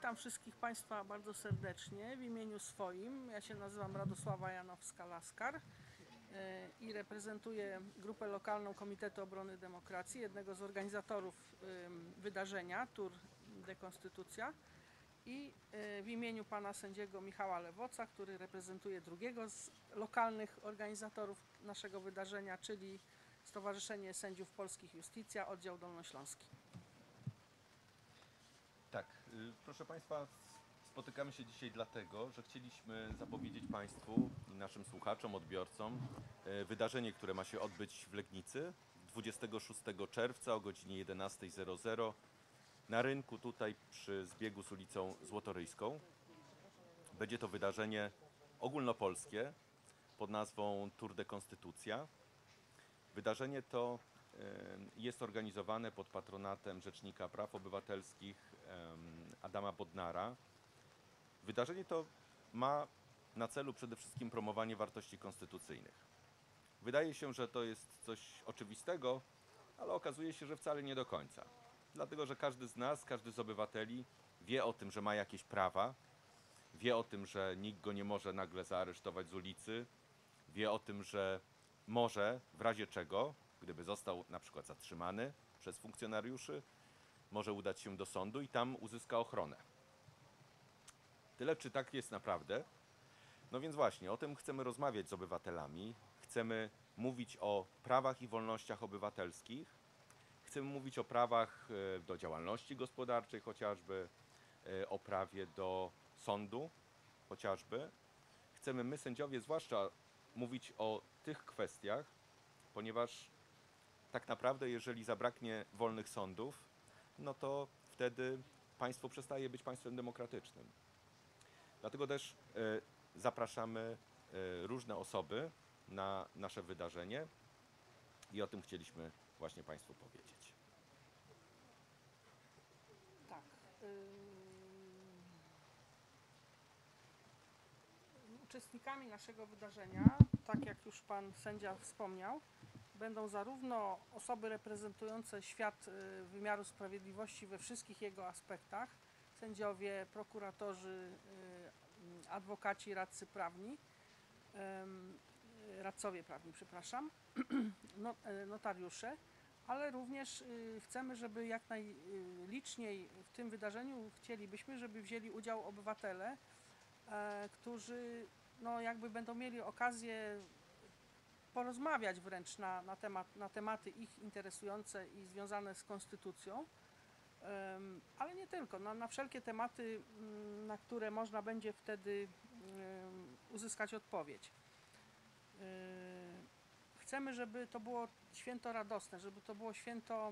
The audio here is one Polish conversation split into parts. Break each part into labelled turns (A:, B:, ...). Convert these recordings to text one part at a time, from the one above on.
A: Witam wszystkich Państwa bardzo serdecznie w imieniu swoim. Ja się nazywam Radosława Janowska-Laskar i reprezentuję grupę lokalną Komitetu Obrony Demokracji, jednego z organizatorów wydarzenia Tour de Konstytucja, i w imieniu pana sędziego Michała Lewoca, który reprezentuje drugiego z lokalnych organizatorów naszego wydarzenia, czyli Stowarzyszenie Sędziów Polskich Iustitia, oddział dolnośląski.
B: Tak, proszę Państwa, spotykamy się dzisiaj dlatego, że chcieliśmy zapowiedzieć Państwu i naszym słuchaczom, odbiorcom wydarzenie, które ma się odbyć w Legnicy 26 czerwca o godzinie 11:00 na rynku tutaj przy zbiegu z ulicą Złotoryjską. Będzie to wydarzenie ogólnopolskie pod nazwą Tour de Konstytucja. Wydarzenie to jest organizowane pod patronatem Rzecznika Praw Obywatelskich Adama Bodnara. Wydarzenie to ma na celu przede wszystkim promowanie wartości konstytucyjnych. Wydaje się, że to jest coś oczywistego, ale okazuje się, że wcale nie do końca. Dlatego, że każdy z nas, każdy z obywateli wie o tym, że ma jakieś prawa, wie o tym, że nikt go nie może nagle zaaresztować z ulicy, wie o tym, że może w razie czego, gdyby został na przykład zatrzymany przez funkcjonariuszy, może udać się do sądu i tam uzyska ochronę. Tyle, czy tak jest naprawdę? No więc właśnie, o tym chcemy rozmawiać z obywatelami, chcemy mówić o prawach i wolnościach obywatelskich, chcemy mówić o prawach do działalności gospodarczej chociażby, o prawie do sądu chociażby. Chcemy my, sędziowie, zwłaszcza mówić o tych kwestiach, ponieważ tak naprawdę, jeżeli zabraknie wolnych sądów, no to wtedy państwo przestaje być państwem demokratycznym. Dlatego też zapraszamy różne osoby na nasze wydarzenie i o tym chcieliśmy właśnie Państwu powiedzieć.
A: Tak. Uczestnikami naszego wydarzenia, tak jak już pan sędzia wspomniał, będą zarówno osoby reprezentujące świat wymiaru sprawiedliwości we wszystkich jego aspektach, sędziowie, prokuratorzy, adwokaci, radcowie prawni, przepraszam, notariusze, ale również chcemy, żeby jak najliczniej w tym wydarzeniu chcielibyśmy, żeby wzięli udział obywatele, którzy jakby będą mieli okazję porozmawiać wręcz na tematy ich interesujące i związane z konstytucją, ale nie tylko, na wszelkie tematy, na które można będzie wtedy uzyskać odpowiedź. Chcemy, żeby to było święto radosne, żeby to było święto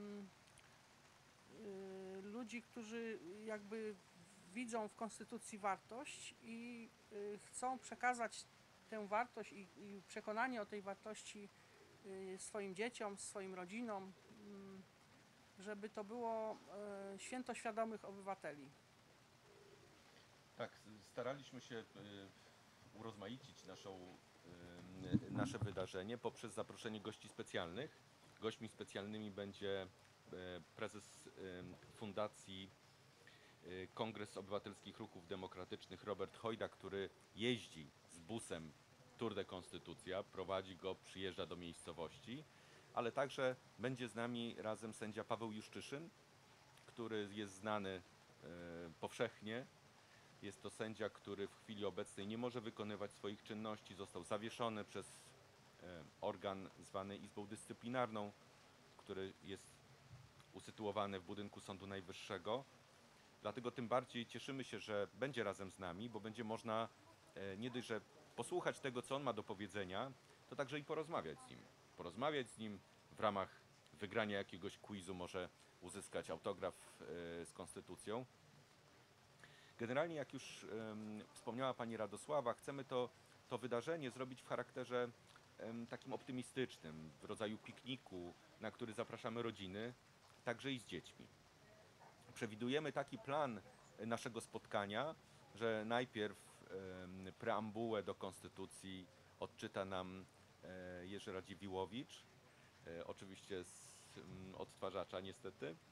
A: ludzi, którzy jakby widzą w konstytucji wartość i chcą przekazać tę wartość i przekonanie o tej wartości swoim dzieciom, swoim rodzinom, żeby to było święto świadomych obywateli.
B: Tak, staraliśmy się urozmaicić nasze wydarzenie poprzez zaproszenie gości specjalnych. Gośćmi specjalnymi będzie prezes Fundacji Kongres Obywatelskich Ruchów Demokratycznych Robert Hojda, który jeździ z busem Tour de Konstytucja, prowadzi go, przyjeżdża do miejscowości, ale także będzie z nami razem sędzia Paweł Juszczyszyn, który jest znany powszechnie. Jest to sędzia, który w chwili obecnej nie może wykonywać swoich czynności, został zawieszony przez organ zwany Izbą Dyscyplinarną, który jest usytuowany w budynku Sądu Najwyższego. Dlatego tym bardziej cieszymy się, że będzie razem z nami, bo będzie można nie dość, że posłuchać tego, co on ma do powiedzenia, to także i porozmawiać z nim. Porozmawiać z nim w ramach wygrania jakiegoś quizu, może uzyskać autograf z konstytucją. Generalnie, jak już wspomniała pani Radosława, chcemy to wydarzenie zrobić w charakterze takim optymistycznym, w rodzaju pikniku, na który zapraszamy rodziny, także i z dziećmi. Przewidujemy taki plan naszego spotkania, że najpierw preambułę do Konstytucji odczyta nam Jerzy Radziwiłłowicz, oczywiście z odtwarzacza niestety.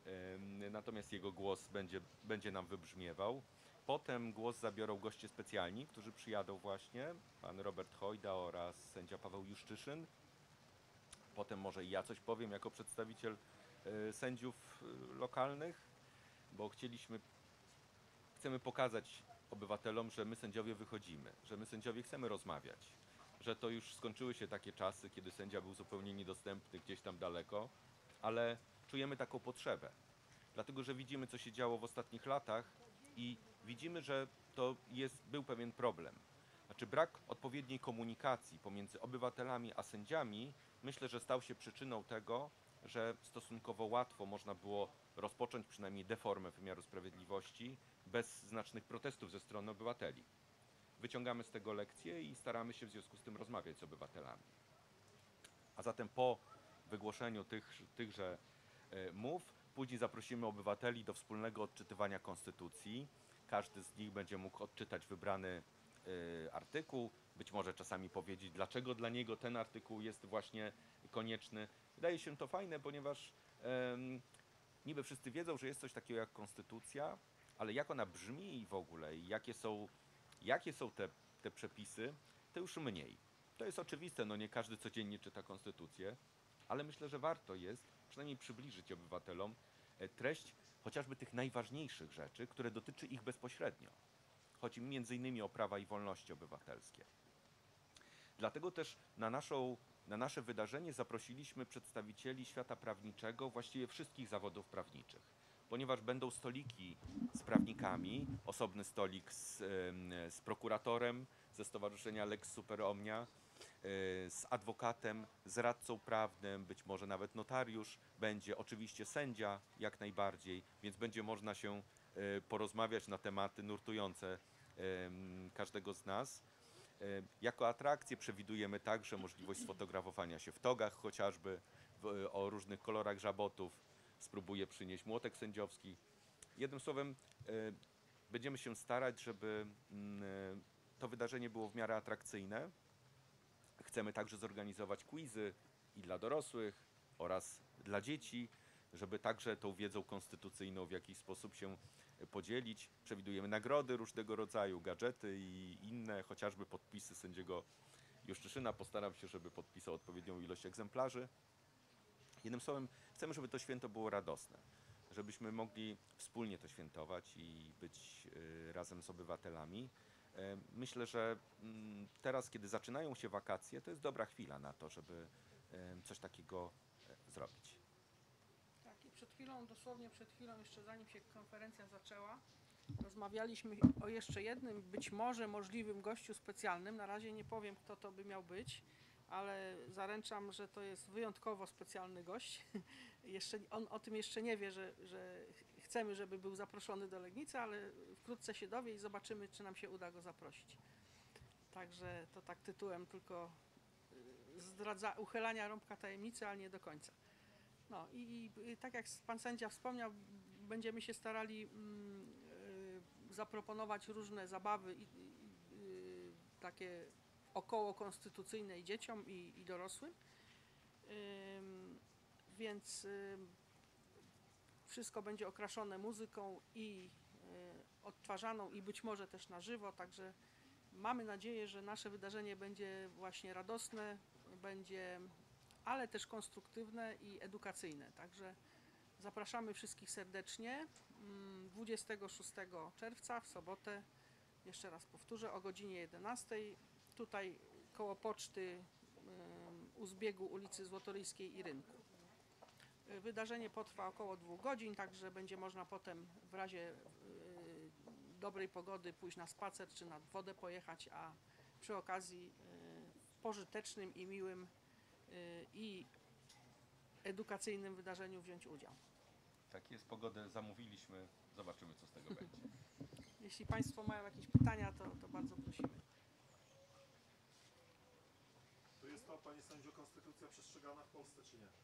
B: natomiast jego głos będzie nam wybrzmiewał. Potem głos zabiorą goście specjalni, którzy przyjadą właśnie, pan Robert Hojda oraz sędzia Paweł Juszczyszyn. Potem może i ja coś powiem jako przedstawiciel sędziów lokalnych, bo chcemy pokazać obywatelom, że my sędziowie wychodzimy, że my sędziowie chcemy rozmawiać, że to już skończyły się takie czasy, kiedy sędzia był zupełnie niedostępny gdzieś tam daleko, ale czujemy taką potrzebę, dlatego że widzimy, co się działo w ostatnich latach i widzimy, że był pewien problem. Znaczy brak odpowiedniej komunikacji pomiędzy obywatelami a sędziami, myślę, że stał się przyczyną tego, że stosunkowo łatwo można było rozpocząć przynajmniej deformę wymiaru sprawiedliwości bez znacznych protestów ze strony obywateli. Wyciągamy z tego lekcje i staramy się w związku z tym rozmawiać z obywatelami. A zatem po wygłoszeniu tychże mów, później zaprosimy obywateli do wspólnego odczytywania konstytucji. Każdy z nich będzie mógł odczytać wybrany artykuł, być może czasami powiedzieć, dlaczego dla niego ten artykuł jest właśnie konieczny. Wydaje się to fajne, ponieważ niby wszyscy wiedzą, że jest coś takiego jak konstytucja, ale jak ona brzmi i w ogóle, i jakie są te przepisy, to już mniej. To jest oczywiste, no nie każdy codziennie czyta konstytucję, ale myślę, że warto jest przynajmniej przybliżyć obywatelom treść chociażby tych najważniejszych rzeczy, które dotyczy ich bezpośrednio. Chodzi m.in. o prawa i wolności obywatelskie. Dlatego też na nasze wydarzenie zaprosiliśmy przedstawicieli świata prawniczego, właściwie wszystkich zawodów prawniczych, ponieważ będą stoliki z prawnikami, osobny stolik z prokuratorem ze Stowarzyszenia Lex Super Omnia, z adwokatem, z radcą prawnym, być może nawet notariusz, będzie oczywiście sędzia jak najbardziej, więc będzie można się porozmawiać na tematy nurtujące każdego z nas. Jako atrakcję przewidujemy także możliwość sfotografowania się w togach chociażby, o różnych kolorach żabotów. Spróbuję przynieść młotek sędziowski. Jednym słowem, będziemy się starać, żeby to wydarzenie było w miarę atrakcyjne. Chcemy także zorganizować quizy i dla dorosłych oraz dla dzieci, żeby także tą wiedzą konstytucyjną w jakiś sposób się podzielić. Przewidujemy nagrody różnego rodzaju, gadżety i inne, chociażby podpisy sędziego Juszczyszyna. Postaram się, żeby podpisał odpowiednią ilość egzemplarzy. Jednym słowem, chcemy, żeby to święto było radosne, żebyśmy mogli wspólnie to świętować i być razem z obywatelami. Myślę, że teraz, kiedy zaczynają się wakacje, to jest dobra chwila na to, żeby coś takiego zrobić.
A: Tak, i dosłownie przed chwilą, jeszcze zanim się konferencja zaczęła, rozmawialiśmy o jeszcze jednym, być może możliwym gościu specjalnym. Na razie nie powiem, kto to by miał być, ale zaręczam, że to jest wyjątkowo specjalny gość. On o tym jeszcze nie wie, że chcemy, żeby był zaproszony do Legnicy, ale wkrótce się dowie i zobaczymy, czy nam się uda go zaprosić. Także to tak tytułem tylko uchylania rąbka tajemnicy, ale nie do końca. No i tak jak pan sędzia wspomniał, będziemy się starali zaproponować różne zabawy takie około konstytucyjne i dzieciom i dorosłym. Więc wszystko będzie okraszone muzyką i odtwarzaną i być może też na żywo, także mamy nadzieję, że nasze wydarzenie będzie właśnie radosne, ale też konstruktywne i edukacyjne. Także zapraszamy wszystkich serdecznie 26 czerwca w sobotę, jeszcze raz powtórzę, o godzinie 11. Tutaj koło poczty u zbiegu ulicy Złotoryjskiej i Rynku. Wydarzenie potrwa około 2 godzin, także będzie można potem w razie dobrej pogody pójść na spacer czy nad wodę pojechać, a przy okazji w pożytecznym i miłym i edukacyjnym wydarzeniu wziąć udział.
B: Tak jest, pogodę zamówiliśmy, zobaczymy, co z tego będzie.
A: Jeśli Państwo mają jakieś pytania, to bardzo prosimy.
C: To jest to, panie sędzio, konstytucja przestrzegana w Polsce, czy nie?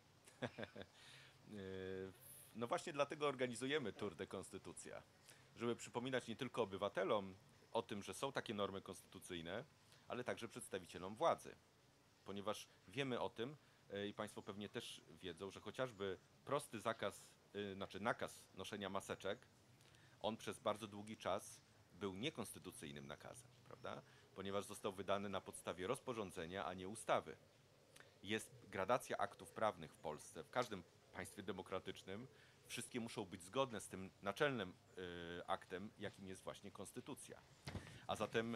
B: No właśnie dlatego organizujemy Tour de Konstytucja, żeby przypominać nie tylko obywatelom o tym, że są takie normy konstytucyjne, ale także przedstawicielom władzy. Ponieważ wiemy o tym i Państwo pewnie też wiedzą, że chociażby prosty zakaz znaczy nakaz noszenia maseczek, on przez bardzo długi czas był niekonstytucyjnym nakazem, prawda? Ponieważ został wydany na podstawie rozporządzenia, a nie ustawy. Jest gradacja aktów prawnych w Polsce, w każdym państwie demokratycznym. Wszystkie muszą być zgodne z tym naczelnym aktem, jakim jest właśnie konstytucja. A zatem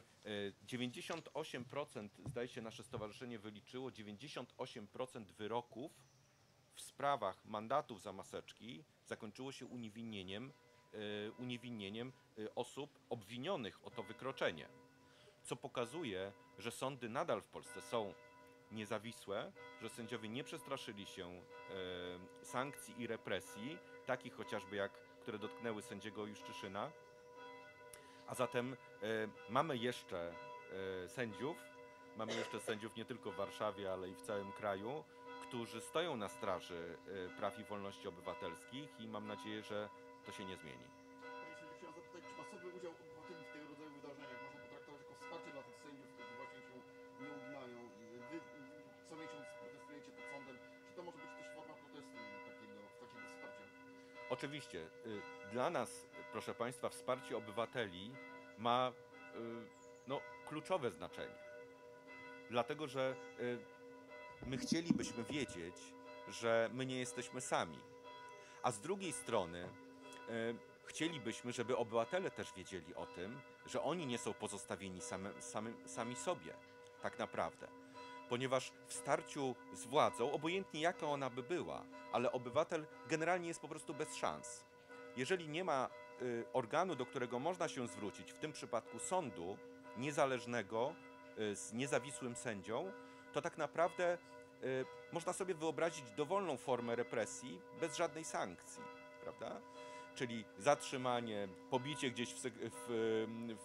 B: 98%, zdaje się nasze stowarzyszenie wyliczyło, 98% wyroków w sprawach mandatów za maseczki zakończyło się uniewinnieniem osób obwinionych o to wykroczenie. Co pokazuje, że sądy nadal w Polsce są niezawisłe, że sędziowie nie przestraszyli się sankcji i represji, takich chociażby które dotknęły sędziego Juszczyszyna. A zatem mamy jeszcze sędziów nie tylko w Warszawie, ale i w całym kraju, którzy stoją na straży praw i wolności obywatelskich i mam nadzieję, że to się nie zmieni.
D: Panie sędzio, chciałem zapytać, czy masowy udział obywateli w tego rodzaju wydarzeniach można potraktować jako wsparcie dla tych sędziów, którzy właśnie się nie uginają i wy co miesiąc protestujecie pod sądem, czy to może być też forma protestu takiego wsparcia?
B: Oczywiście. Dla nas, proszę Państwa, wsparcie obywateli ma kluczowe znaczenie. Dlatego, że my chcielibyśmy wiedzieć, że my nie jesteśmy sami. A z drugiej strony chcielibyśmy, żeby obywatele też wiedzieli o tym, że oni nie są pozostawieni sami sobie tak naprawdę. Ponieważ w starciu z władzą, obojętnie jaka ona by była, ale obywatel generalnie jest po prostu bez szans. Jeżeli nie ma organu, do którego można się zwrócić, w tym przypadku sądu niezależnego, z niezawisłym sędzią, to tak naprawdę można sobie wyobrazić dowolną formę represji bez żadnej sankcji, prawda? Czyli zatrzymanie, pobicie gdzieś w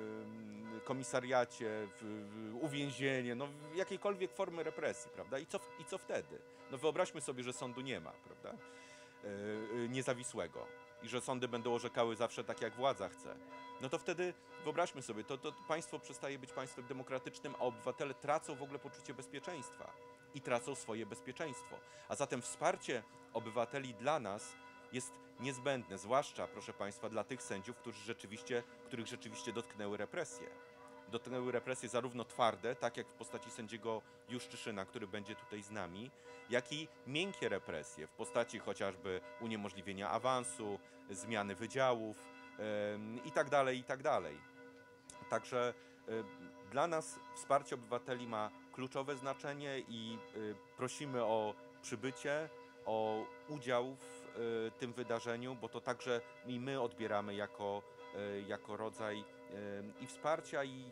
B: komisariacie, uwięzienie, jakiejkolwiek formy represji, prawda? I co wtedy? Wyobraźmy sobie, że sądu nie ma, prawda? Niezawisłego i że sądy będą orzekały zawsze tak, jak władza chce. To wtedy wyobraźmy sobie, to państwo przestaje być państwem demokratycznym, a obywatele tracą w ogóle poczucie bezpieczeństwa i tracą swoje bezpieczeństwo. A zatem wsparcie obywateli dla nas jest niezbędne, zwłaszcza, proszę Państwa, dla tych sędziów, których rzeczywiście dotknęły represje. Dotknęły represje zarówno twarde, tak jak w postaci sędziego Juszczyszyna, który będzie tutaj z nami, jak i miękkie represje w postaci chociażby uniemożliwienia awansu, zmiany wydziałów itd., itd. Także dla nas wsparcie obywateli ma kluczowe znaczenie i prosimy o przybycie, o udział w tym wydarzeniu, bo to także i my odbieramy jako rodzaj i wsparcia, i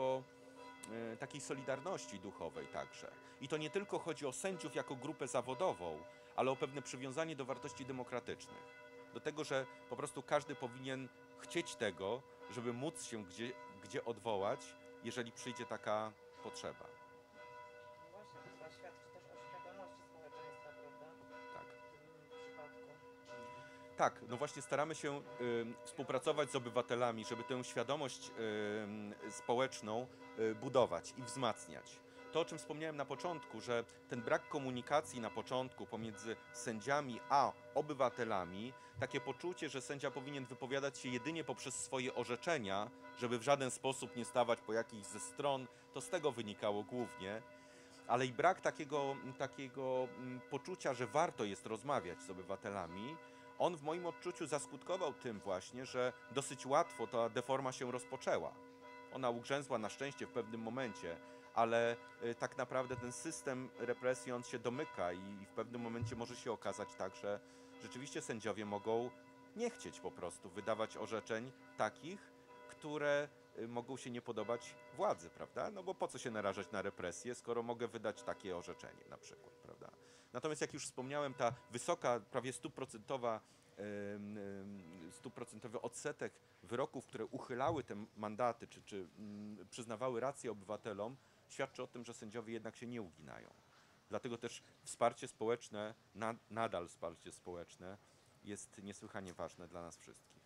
B: takiej solidarności duchowej także. I to nie tylko chodzi o sędziów jako grupę zawodową, ale o pewne przywiązanie do wartości demokratycznych. Do tego, że po prostu każdy powinien chcieć tego, żeby móc się gdzie odwołać, jeżeli przyjdzie taka potrzeba.
E: Właśnie, to chyba świadczy też o świadomości społeczeństwa, prawda?
B: Tak.
E: W tym przypadku.
B: Tak, właśnie staramy się współpracować z obywatelami, żeby tę świadomość społeczną budować i wzmacniać. To, o czym wspomniałem na początku, że ten brak komunikacji na początku pomiędzy sędziami a obywatelami, takie poczucie, że sędzia powinien wypowiadać się jedynie poprzez swoje orzeczenia, żeby w żaden sposób nie stawać po jakiejś ze stron, to z tego wynikało głównie. Ale i brak takiego poczucia, że warto jest rozmawiać z obywatelami, on w moim odczuciu zaskutkował tym właśnie, że dosyć łatwo ta deforma się rozpoczęła. Ona ugrzęzła na szczęście w pewnym momencie, ale tak naprawdę ten system represji, on się domyka i w pewnym momencie może się okazać tak, że rzeczywiście sędziowie mogą nie chcieć po prostu wydawać orzeczeń takich, które mogą się nie podobać władzy, prawda? Bo po co się narażać na represję, skoro mogę wydać takie orzeczenie na przykład, prawda? Natomiast jak już wspomniałem, ta wysoka, prawie 100% odsetek wyroków, które uchylały te mandaty, czy przyznawały rację obywatelom, świadczy o tym, że sędziowie jednak się nie uginają. Dlatego też wsparcie społeczne, nadal wsparcie społeczne jest niesłychanie ważne dla nas wszystkich.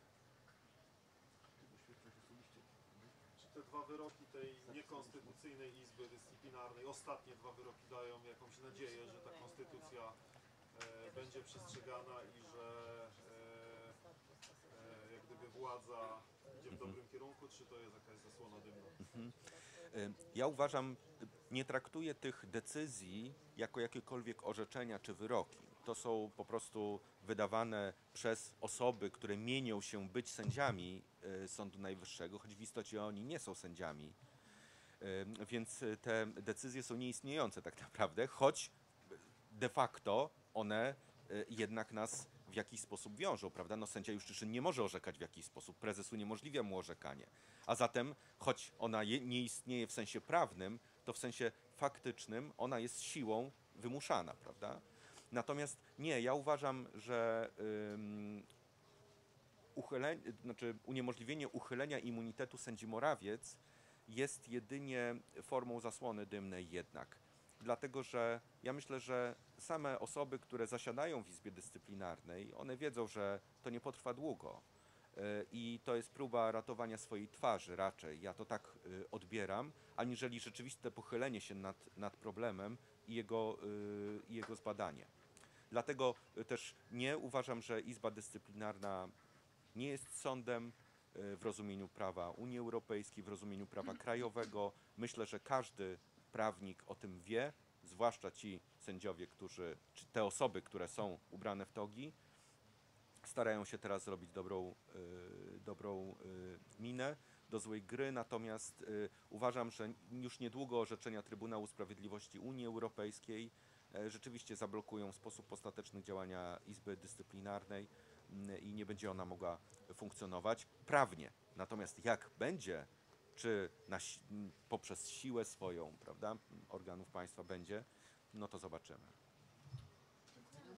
C: Czy te dwa wyroki tej niekonstytucyjnej Izby Dyscyplinarnej, ostatnie dwa wyroki dają jakąś nadzieję, że ta konstytucja będzie przestrzegana i że jak gdyby władza idzie w dobrym kierunku, czy to jest jakaś zasłona dymna?
B: Ja uważam, nie traktuję tych decyzji jako jakiekolwiek orzeczenia czy wyroki. To są po prostu wydawane przez osoby, które mienią się być sędziami Sądu Najwyższego, choć w istocie oni nie są sędziami. Więc te decyzje są nieistniejące tak naprawdę, choć de facto one jednak nas w jakiś sposób wiążą, prawda? No sędzia Juszczyszyn nie może orzekać w jakiś sposób, prezes uniemożliwia mu orzekanie. A zatem, choć ona nie istnieje w sensie prawnym, to w sensie faktycznym ona jest siłą wymuszana, prawda? Natomiast nie, ja uważam, że uniemożliwienie uchylenia immunitetu sędzi Morawiec jest jedynie formą zasłony dymnej jednak. Dlatego, że ja myślę, że same osoby, które zasiadają w Izbie Dyscyplinarnej, one wiedzą, że to nie potrwa długo. I to jest próba ratowania swojej twarzy raczej. Ja to tak odbieram, aniżeli rzeczywiste pochylenie się nad problemem i jego zbadanie. Dlatego też nie uważam, że Izba Dyscyplinarna nie jest sądem w rozumieniu prawa Unii Europejskiej, w rozumieniu prawa krajowego. Myślę, że każdy prawnik o tym wie, zwłaszcza ci sędziowie, czy te osoby, które są ubrane w togi, starają się teraz zrobić dobrą minę do złej gry, natomiast uważam, że już niedługo orzeczenia Trybunału Sprawiedliwości Unii Europejskiej rzeczywiście zablokują w sposób ostateczny działania Izby Dyscyplinarnej i nie będzie ona mogła funkcjonować prawnie. Natomiast jak będzie, czy poprzez siłę swoją, prawda, organów państwa będzie, no to zobaczymy.